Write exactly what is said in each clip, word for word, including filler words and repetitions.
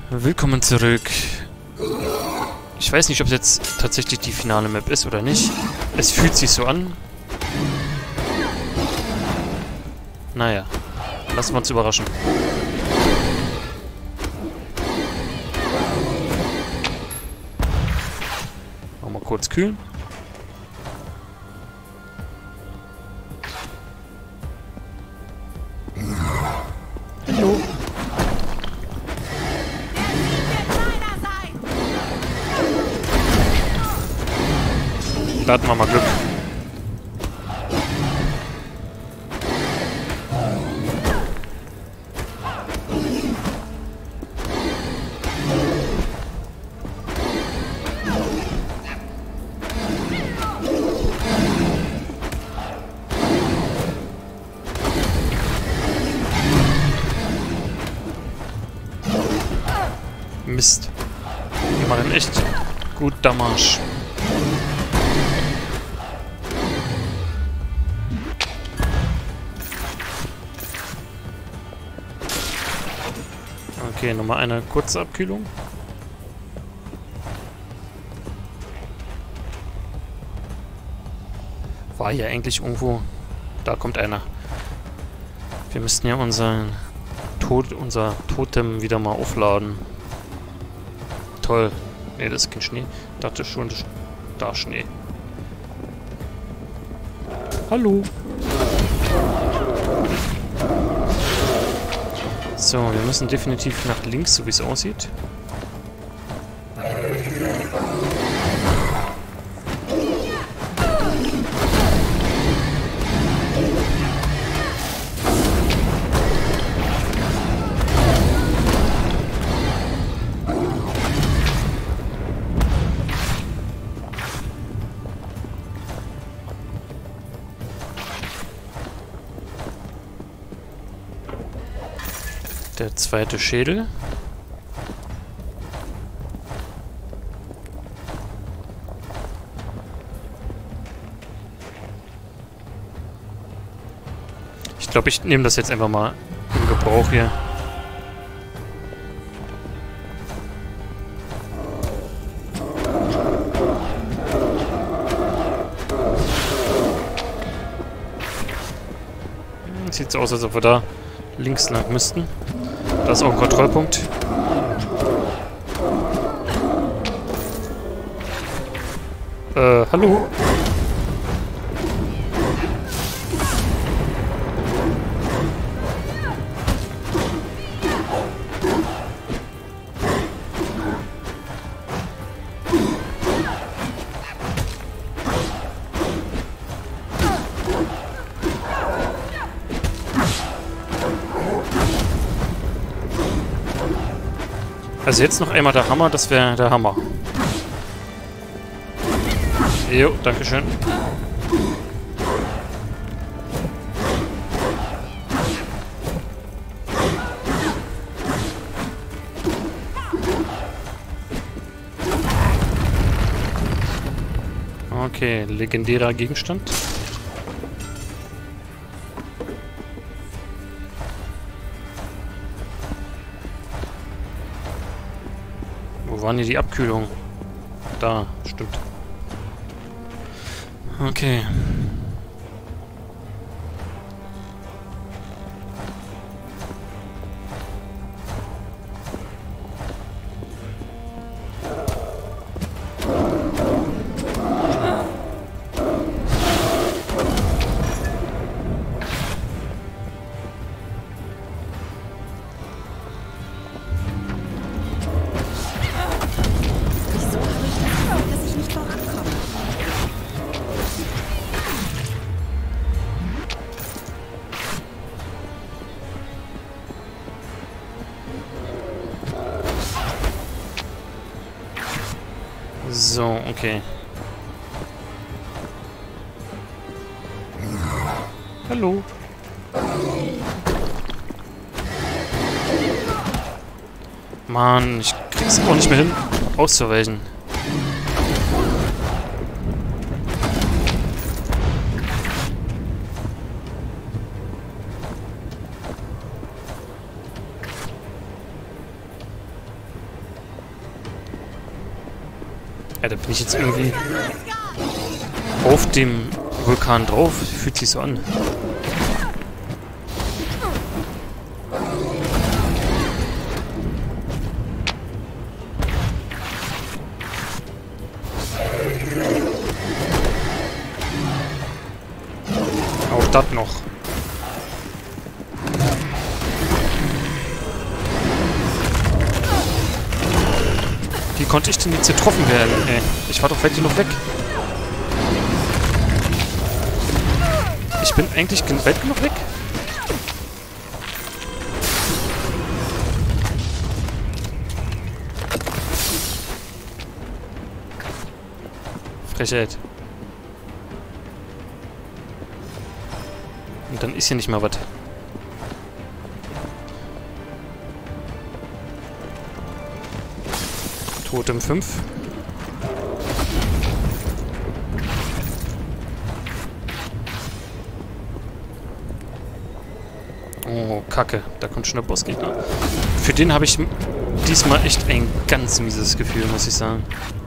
Willkommen zurück. Ich weiß nicht, ob es jetzt tatsächlich die finale Map ist oder nicht. Es fühlt sich so an. Naja, lassen wir uns überraschen. Noch mal kurz kühlen. Hallo. Da hatten wir mal Glück. Mist. Wir machen echt gut Damage. Okay, nochmal eine kurze Abkühlung. War hier eigentlich irgendwo... Da kommt einer. Wir müssten ja unseren Tod, unser Totem wieder mal aufladen. Toll. Ne, das ist kein Schnee. Ich dachte schon, das da Schnee. Hallo. So, wir müssen definitiv nach links, so wie es aussieht. Der zweite Schädel. Ich glaube, ich nehme das jetzt einfach mal in Gebrauch hier. Sieht so aus, als ob wir da links lang müssten. Da ist auch ein Kontrollpunkt. Äh, hallo? Also jetzt noch einmal der Hammer, das wäre der Hammer. Jo, dankeschön. Okay, legendärer Gegenstand. Wo waren hier die Abkühlung? Da, stimmt. Okay. So, okay. Hallo. Mann, ich krieg's auch nicht mehr hin, auszuweichen. Ja, da bin ich jetzt irgendwie auf dem Vulkan drauf. Fühlt sich so an. Auch das noch. Wie konnte ich denn jetzt getroffen werden? Ey, ich war doch weit genug weg. Ich bin eigentlich gen weit genug weg. Frechheit. Und dann ist hier nicht mal was. Totem fünf. Oh, Kacke. Da kommt schon der Bossgegner. Für den habe ich diesmal echt ein ganz mieses Gefühl, muss ich sagen.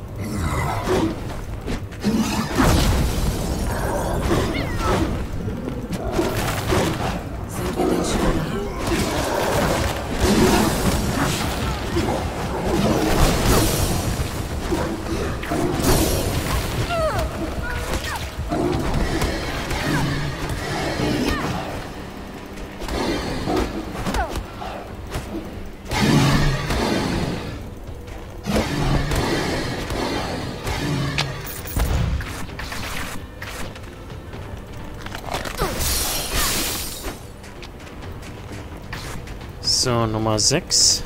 So, Nummer sechs.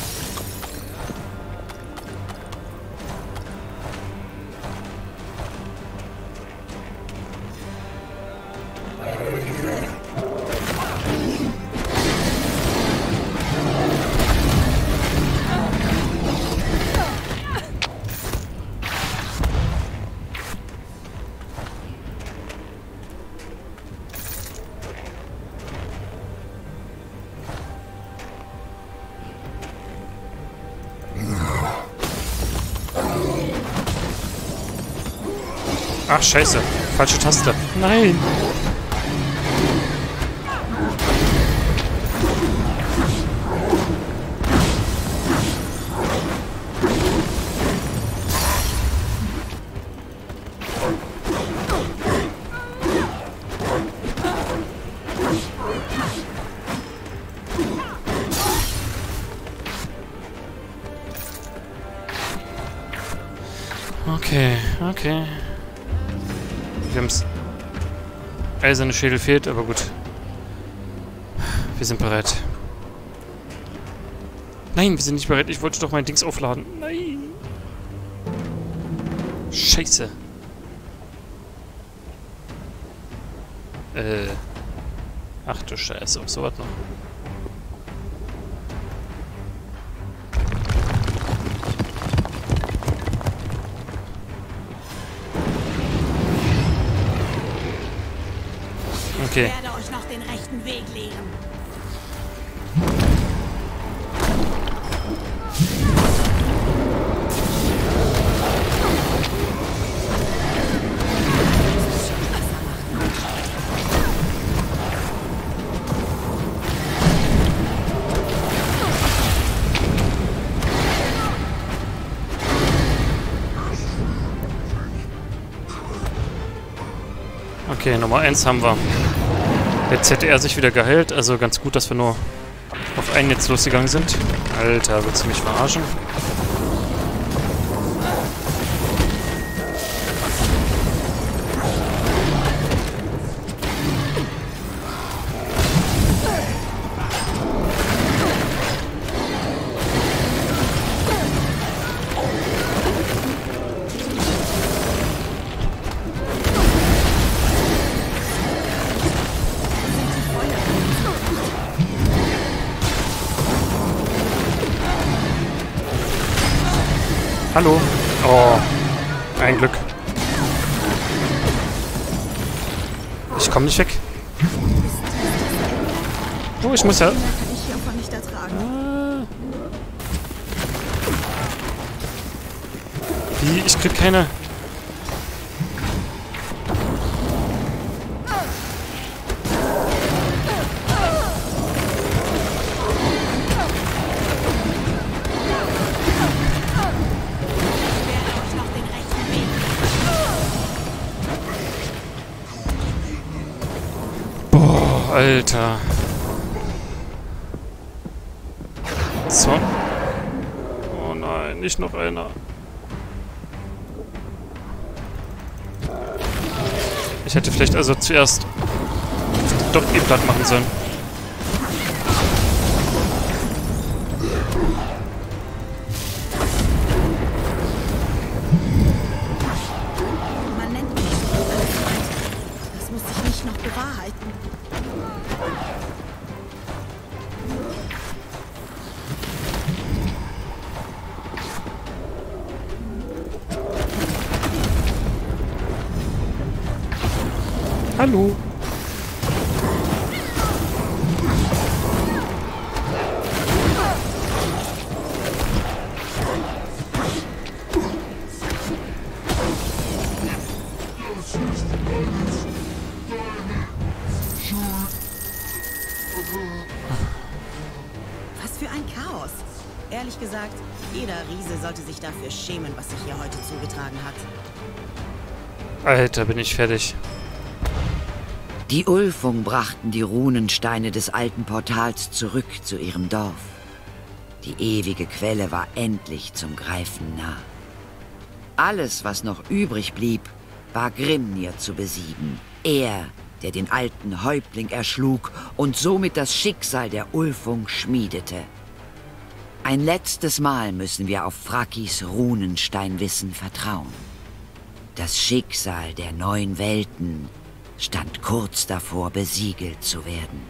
Ach, scheiße. Falsche Taste. Nein. Okay, okay. Wir haben's. Eiserne Schädel fehlt, aber gut. Wir sind bereit. Nein, wir sind nicht bereit. Ich wollte doch mein Dings aufladen. Nein. Scheiße. Äh. Ach du Scheiße, so was noch. Okay. Ich werde euch noch den rechten Weg lehren. Okay, Nummer eins haben wir. Jetzt hätte er sich wieder geheilt, also ganz gut, dass wir nur auf einen jetzt losgegangen sind. Alter, willst du mich verarschen? Hallo? Oh, ein Glück. Ich komme nicht weg. Oh, ich muss ja... Kann ich hier einfach nicht ertragen. Wie? Ich krieg keine... Boah, Alter. So. Oh nein, nicht noch einer. Ich hätte vielleicht also zuerst doch die platt machen sollen. Man nennt mich so. Das muss sich nicht noch bewahrheiten. Hallo. Was für ein Chaos. Ehrlich gesagt, jeder Riese sollte sich dafür schämen, was sich hier heute zugetragen hat. Alter, bin ich fertig. Die Ulfung brachten die Runensteine des alten Portals zurück zu ihrem Dorf. Die ewige Quelle war endlich zum Greifen nah. Alles, was noch übrig blieb, war Grimnir zu besiegen. Er, der den alten Häuptling erschlug und somit das Schicksal der Ulfung schmiedete. Ein letztes Mal müssen wir auf Frakis Runensteinwissen vertrauen. Das Schicksal der neuen Welten stand kurz davor, besiegelt zu werden.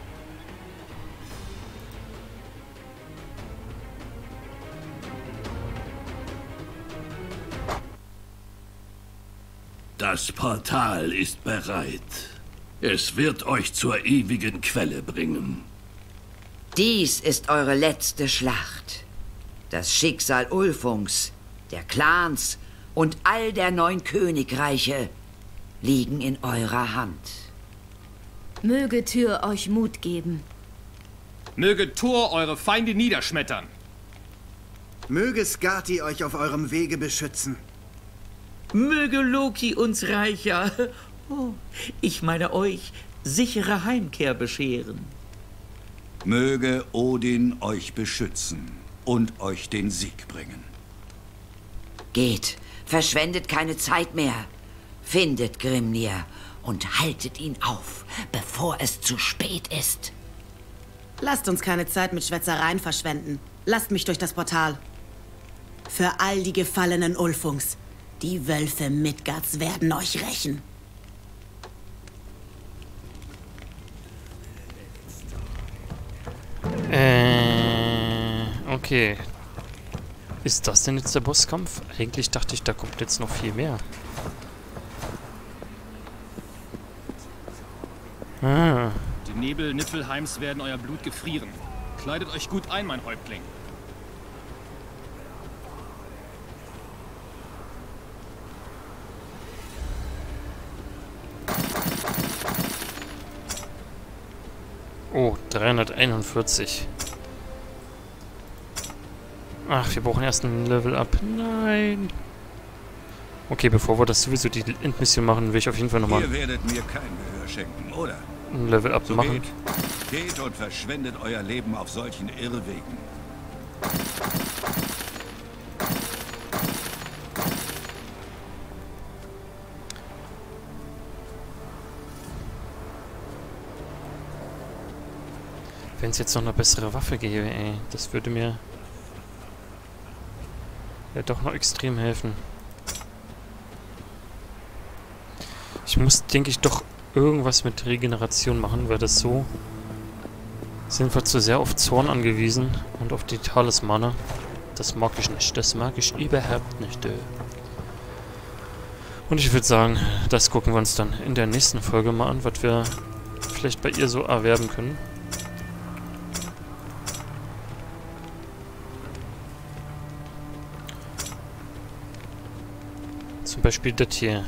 Das Portal ist bereit. Es wird euch zur ewigen Quelle bringen. Dies ist eure letzte Schlacht. Das Schicksal Ulfungs, der Clans und all der neun Königreiche liegen in eurer Hand. Möge Tyr euch Mut geben. Möge Thor eure Feinde niederschmettern. Möge Skadi euch auf eurem Wege beschützen. Möge Loki uns reicher, oh, ich meine euch, sichere Heimkehr bescheren. Möge Odin euch beschützen und euch den Sieg bringen. Geht, verschwendet keine Zeit mehr. Findet Grimnir und haltet ihn auf, bevor es zu spät ist. Lasst uns keine Zeit mit Schwätzereien verschwenden. Lasst mich durch das Portal. Für all die gefallenen Ulfungs. Die Wölfe Midgards werden euch rächen. Äh, okay. Ist das denn jetzt der Bosskampf? Eigentlich dachte ich, da kommt jetzt noch viel mehr. Ah. Die Nebel Niflheims werden euer Blut gefrieren. Kleidet euch gut ein, mein Häuptling. Oh, dreihunderteinundvierzig. Ach, wir brauchen erst ein Level Up. Nein. Okay, bevor wir das sowieso die Endmission machen, will ich auf jeden Fall nochmal Ihr werdet mir kein Gehör schenken, oder? ein Level Up So machen. geht. Geht und verschwendet euer Leben auf solchen Irrwegen. Wenn es jetzt noch eine bessere Waffe gäbe, ey, das würde mir ja doch noch extrem helfen. Ich muss, denke ich, doch irgendwas mit Regeneration machen, weil das so sind wir zu sehr auf Zorn angewiesen und auf die Talismane. Das mag ich nicht. Das mag ich überhaupt nicht. Und ich würde sagen, das gucken wir uns dann in der nächsten Folge mal an, was wir vielleicht bei ihr so erwerben können. Zum Beispiel das hier.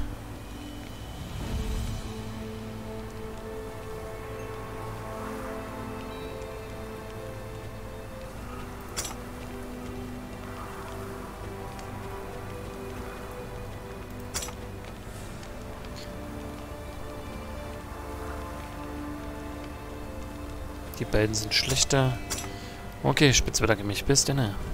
Die beiden sind schlechter. Okay, Spitzwettergemisch. Bis dann.